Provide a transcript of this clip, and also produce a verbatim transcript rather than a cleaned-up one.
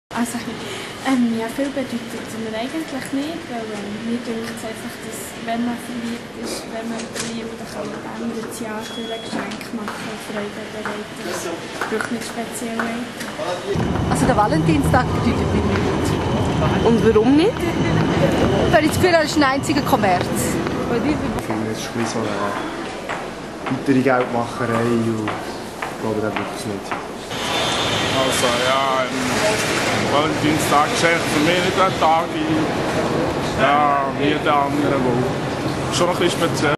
Also, ähm, ja, viel bedeutet es mir eigentlich nicht, weil ähm, mir denkt es einfach, dass wenn man verliebt ist, wenn man verliebt, dann kann man dem das Jahr durch ein Geschenk machen und Freude bereiten. Das braucht nicht speziell weiter. Also der Valentinstag bedeutet mir nichts. Und warum nicht? Weil ich das Gefühl habe, es ist ein einziger Kommerz. Ich finde, es ist ein bisschen so eine weitere Geldmacherei und ich glaube, das braucht es nicht. Also ja, ähm, Valentinstag ist eigentlich für mich nicht ein Tag wie, ja, wie der andere, weil schon ein bisschen speziell.